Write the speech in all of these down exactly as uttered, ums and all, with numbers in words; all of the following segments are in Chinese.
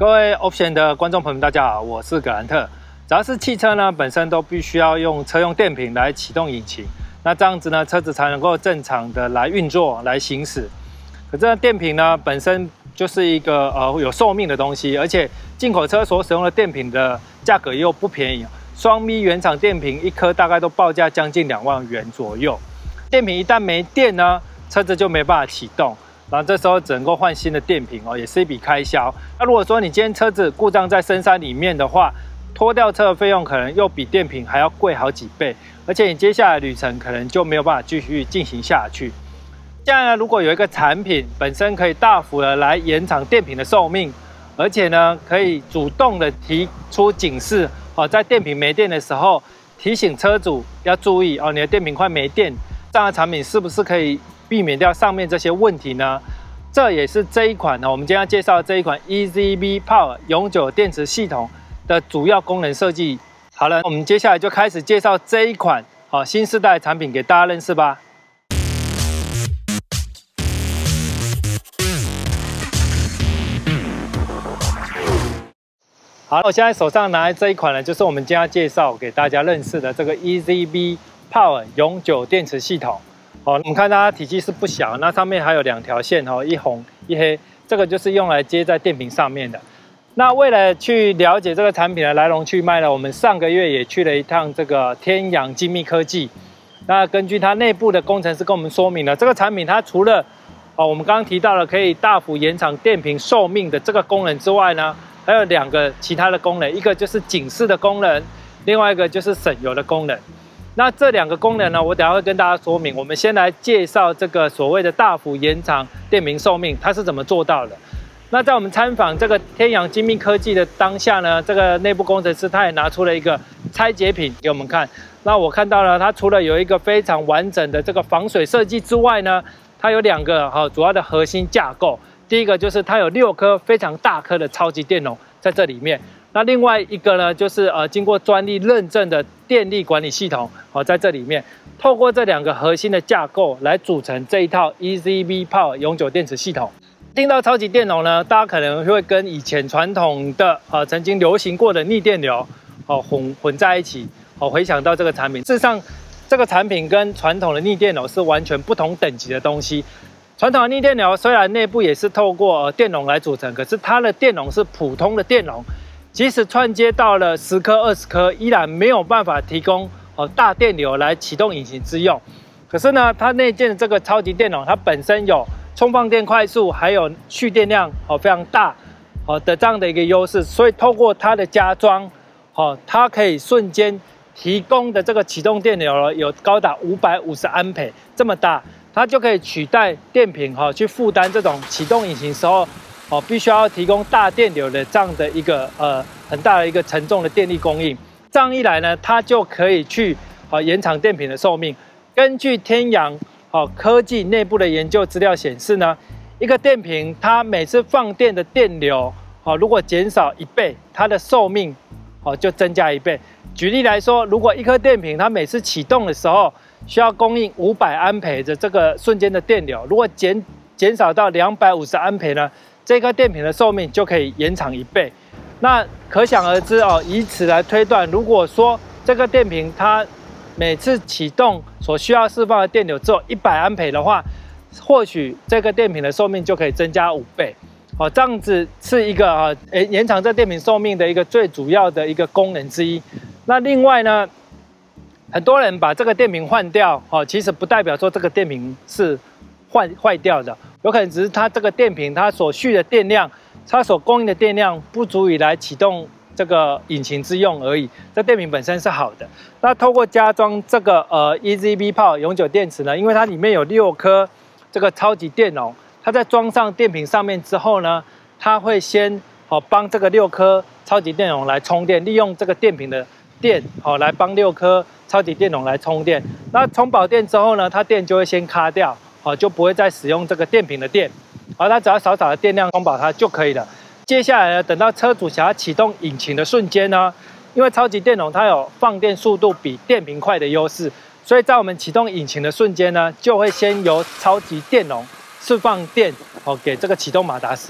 各位 Option 的观众朋友们，大家好，我是葛兰特。只要是汽车呢，本身都必须要用车用电瓶来启动引擎，那这样子呢，车子才能够正常的来运作、来行驶。可这电瓶呢，本身就是一个呃有寿命的东西，而且进口车所使用的电瓶的价格又不便宜，双 咪 原厂电瓶一颗大概都报价将近两万元左右。电瓶一旦没电呢，车子就没办法启动。 然后这时候只能够换新的电瓶哦，也是一笔开销。那如果说你今天车子故障在深山里面的话，拖吊车的费用可能又比电瓶还要贵好几倍，而且你接下来旅程可能就没有办法继续进行下去。这样呢，如果有一个产品本身可以大幅的来延长电瓶的寿命，而且呢可以主动的提出警示哦，在电瓶没电的时候提醒车主要注意哦，你的电瓶快没电，这样的产品是不是可以 避免掉上面这些问题呢？这也是这一款呢，我们今天要介绍的这一款 E Z V Power 永久电池系统的主要功能设计。好了，我们接下来就开始介绍这一款好新世代的产品给大家认识吧。好，我现在手上拿的这一款呢，就是我们今天要介绍给大家认识的这个 E Z V Power 永久电池系统。 哦，我们看它体积是不小，那上面还有两条线哦，一红一黑，这个就是用来接在电瓶上面的。那为了去了解这个产品的来龙去脉呢，我们上个月也去了一趟这个天扬精密科技。那根据它内部的工程师跟我们说明了，这个产品它除了哦我们刚刚提到了可以大幅延长电瓶寿命的这个功能之外呢，还有两个其他的功能，一个就是警示的功能，另外一个就是省油的功能。 那这两个功能呢，我等一下会跟大家说明。我们先来介绍这个所谓的大幅延长电瓶寿命，它是怎么做到的？那在我们参访这个天扬精密科技的当下呢，这个内部工程师他也拿出了一个拆解品给我们看。那我看到了，它除了有一个非常完整的这个防水设计之外呢，它有两个哈主要的核心架构。第一个就是它有六颗非常大颗的超级电容在这里面。 那另外一个呢，就是呃经过专利认证的电力管理系统，好、哦、在这里面，透过这两个核心的架构来组成这一套 E Z V Power 永久电池系统。听到超级电容呢，大家可能会跟以前传统的呃曾经流行过的逆电流哦混混在一起，哦回想到这个产品，事实上这个产品跟传统的逆电流是完全不同等级的东西。 传统的逆电流虽然内部也是透过、呃、电容来组成，可是它的电容是普通的电容。 即使串接到了十颗、二十颗，依然没有办法提供哦大电流来启动引擎之用。可是呢，它内建的这个超级电容，它本身有充放电快速，还有蓄电量哦非常大哦的这样的一个优势，所以透过它的加装，哦它可以瞬间提供的这个启动电流有高达五百五十安培这么大，它就可以取代电瓶哈、哦、去负担这种启动引擎时候。 哦，必须要提供大电流的这样的一个呃很大的一个沉重的电力供应，这样一来呢，它就可以去呃延长电瓶的寿命。根据天扬哦科技内部的研究资料显示呢，一个电瓶它每次放电的电流哦如果减少一倍，它的寿命哦就增加一倍。举例来说，如果一颗电瓶它每次启动的时候需要供应五百安培的这个瞬间的电流，如果减减少到两百五十安培呢？ 这颗电瓶的寿命就可以延长一倍，那可想而知哦。以此来推断，如果说这个电瓶它每次启动所需要释放的电流只有一百安培的话，或许这个电瓶的寿命就可以增加五倍。哦，这样子是一个啊，诶延长这电瓶寿命的一个最主要的一个功能之一。那另外呢，很多人把这个电瓶换掉，哦，其实不代表说这个电瓶是坏坏掉的。 有可能只是它这个电瓶它所蓄的电量，它所供应的电量不足以来启动这个引擎之用而已。这电瓶本身是好的。那透过加装这个呃 E Z V Power 永久电池呢，因为它里面有六颗这个超级电容，它在装上电瓶上面之后呢，它会先哦帮这个六颗超级电容来充电，利用这个电瓶的电哦来帮六颗超级电容来充电。那充饱电之后呢，它电就会先卡掉。 好，就不会再使用这个电瓶的电，好，它只要少少的电量充饱它就可以了。接下来呢，等到车主想要启动引擎的瞬间呢，因为超级电容它有放电速度比电瓶快的优势，所以在我们启动引擎的瞬间呢，就会先由超级电容释放电哦给这个启动马达使用。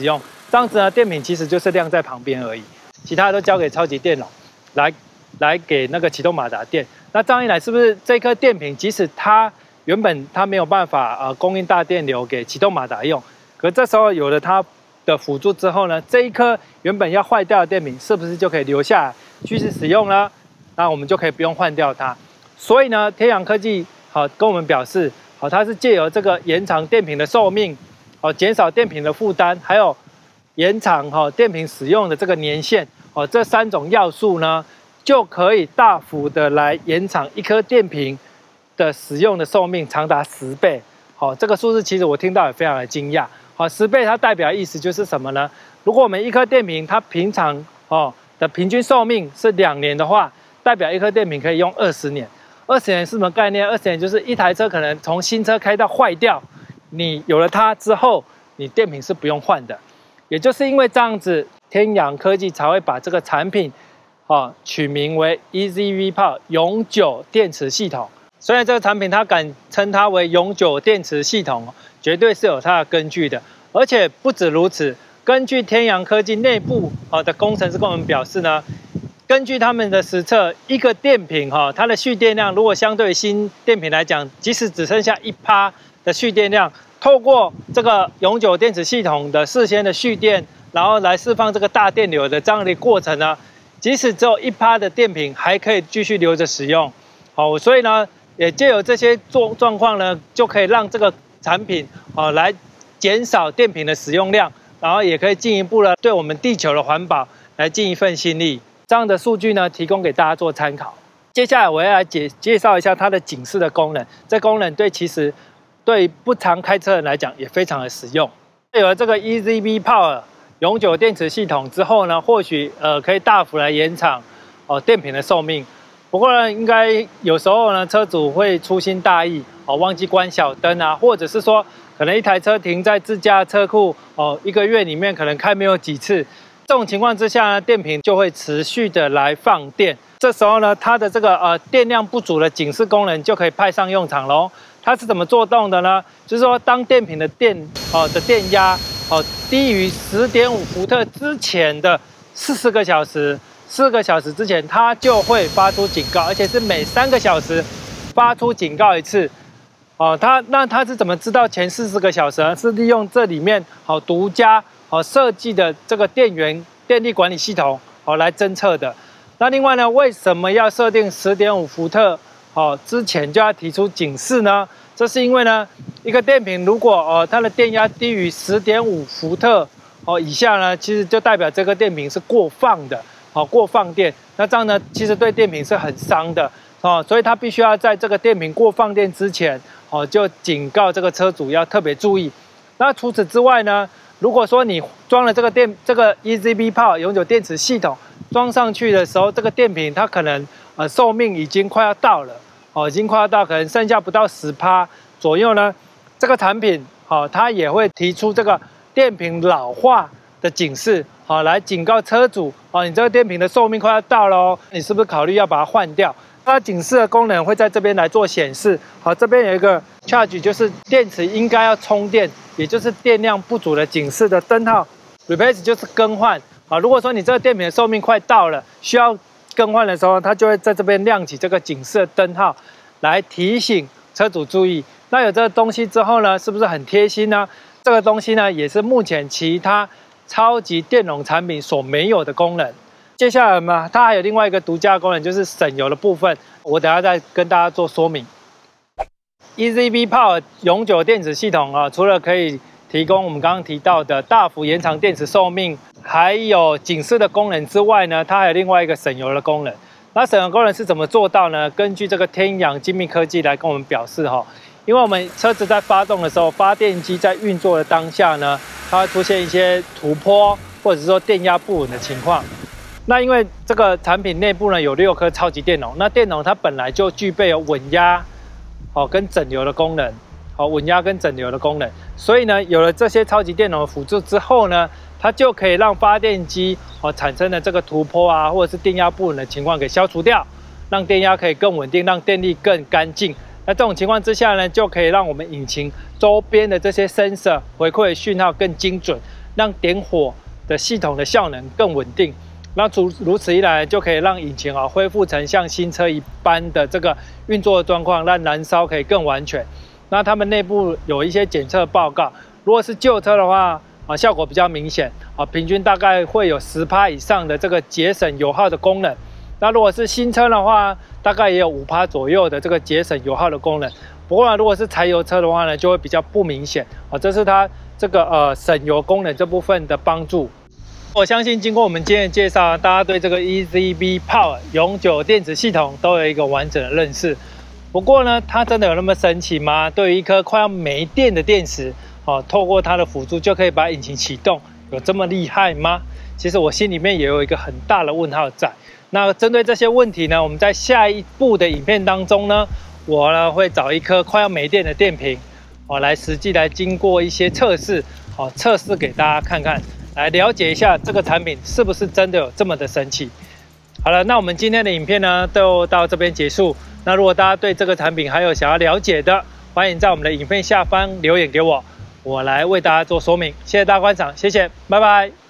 这样子呢，电瓶其实就是晾在旁边而已，其他都交给超级电容来来给那个启动马达电。那这样一来，是不是这颗电瓶即使它原本它没有办法呃供应大电流给启动马达用，可这时候有了它的辅助之后呢，这一颗原本要坏掉的电瓶是不是就可以留下来继续使用呢？那我们就可以不用换掉它。所以呢，天扬科技好跟我们表示，好，它是借由这个延长电瓶的寿命，好，减少电瓶的负担，还有延长哈电瓶使用的这个年限，哦，这三种要素呢，就可以大幅的来延长一颗电瓶的使用的寿命，长达十倍。好，这个数字其实我听到也非常的惊讶。好，十倍它代表的意思就是什么呢？如果我们一颗电瓶它平常哦的平均寿命是两年的话，代表一颗电瓶可以用二十年。二十年是什么概念？二十年就是一台车可能从新车开到坏掉，你有了它之后，你电瓶是不用换的。也就是因为这样子，天扬科技才会把这个产品，哦，取名为 E Z V Power 永久电池系统。虽然这个产品它敢称它为永久电池系统，绝对是有它的根据的。而且不止如此，根据天扬科技内部啊的工程师跟我们表示呢，根据他们的实测，一个电瓶哈，它的蓄电量如果相对新电瓶来讲，即使只剩下一趴的蓄电量，透过这个永久电池系统的事先的蓄电，然后来释放这个大电流的这样的过程呢，即使只有一趴的电瓶，还可以继续留着使用。好，所以呢，也借由这些状状况呢，就可以让这个产品啊来减少电瓶的使用量，然后也可以进一步的对我们地球的环保来尽一份心力。这样的数据呢，提供给大家做参考。接下来我要来介介绍一下它的警示的功能。这功能对其实对不常开车人来讲也非常的实用。有了这个 E Z V Power 永久电池系统之后呢，或许呃可以大幅来延长哦、呃、电瓶的寿命。不过呢，应该有时候呢，车主会粗心大意哦，忘记关小灯啊，或者是说可能一台车停在自家车库哦，一个月里面可能开没有几次。这种情况之下呢，电瓶就会持续的来放电。这时候呢，它的这个呃电量不足的警示功能就可以派上用场喽。它是怎么做动的呢？就是说，当电瓶的电哦、呃、的电压哦低于 十点五 伏特之前的四十个小时，四个小时之前，它就会发出警告，而且是每三个小时发出警告一次。哦，它那它是怎么知道前四十个小时呢？是利用这里面好、哦、独家。好设计的这个电源电力管理系统，好来侦测的。那另外呢，为什么要设定 十点五 伏特？好，之前就要提出警示呢？这是因为呢，一个电瓶如果呃它的电压低于 十点五 伏特哦以下呢，其实就代表这个电瓶是过放的，好过放电。那这样呢，其实对电瓶是很伤的哦，所以它必须要在这个电瓶过放电之前，哦就警告这个车主要特别注意。那除此之外呢？如果说你装了这个电这个 E Z V Power 永久电池系统装上去的时候，这个电瓶它可能呃寿命已经快要到了哦，已经快要到，可能剩下不到 百分之十 左右呢。这个产品好、哦，它也会提出这个电瓶老化的警示，好、哦、来警告车主哦，你这个电瓶的寿命快要到了哦，你是不是考虑要把它换掉？它警示的功能会在这边来做显示。好，这边有一个 charge， 就是电池应该要充电，也就是电量不足的警示的灯号。replace 就是更换。啊，如果说你这个电瓶的寿命快到了，需要更换的时候，它就会在这边亮起这个警示的灯号，来提醒车主注意。那有这个东西之后呢，是不是很贴心呢？这个东西呢，也是目前其他超级电容产品所没有的功能。接下来嘛，它还有另外一个独家的功能，就是省油的部分。我等下再跟大家做说明。E Z V Power 永久电池系统啊，除了可以提供我们刚刚提到的大幅延长电池寿命，还有警示的功能之外呢，它还有另外一个省油的功能。那省油功能是怎么做到呢？根据这个天扬精密科技来跟我们表示哈，因为我们车子在发动的时候，发电机在运作的当下呢，它会出现一些突波或者是说电压不稳的情况。那因为这个产品内部呢有六颗超级电容，那电容它本来就具备有稳压、好、哦、跟整流的功能，好、哦、稳压跟整流的功能，所以呢有了这些超级电容的辅助之后呢，它就可以让发电机哦产生的这个突波啊或者是电压不稳的情况给消除掉，让电压可以更稳定，让电力更干净。那这种情况之下呢，就可以让我们引擎周边的这些 sensor 回馈讯号更精准， 让点火的系统的效能更稳定。那如如此一来，就可以让引擎啊恢复成像新车一般的这个运作状况，让燃烧可以更完全。那他们内部有一些检测报告，如果是旧车的话啊，效果比较明显啊，平均大概会有 百分之十 以上的这个节省油耗的功能。那如果是新车的话，大概也有 百分之五 左右的这个节省油耗的功能。不过呢，如果是柴油车的话呢，就会比较不明显啊，这是它这个呃省油功能这部分的帮助。我相信经过我们今天的介绍，大家对这个 E Z B Power 永久电池系统都有一个完整的认识。不过呢，它真的有那么神奇吗？对于一颗快要没电的电池，哦，透过它的辅助就可以把引擎启动，有这么厉害吗？其实我心里面也有一个很大的问号在。那针对这些问题呢，我们在下一部的影片当中呢，我呢会找一颗快要没电的电瓶，哦，来实际来经过一些测试，哦，测试给大家看看。来了解一下这个产品是不是真的有这么的神奇。好了，那我们今天的影片呢就到这边结束。那如果大家对这个产品还有想要了解的，欢迎在我们的影片下方留言给我，我来为大家做说明。谢谢大家观赏，谢谢，拜拜。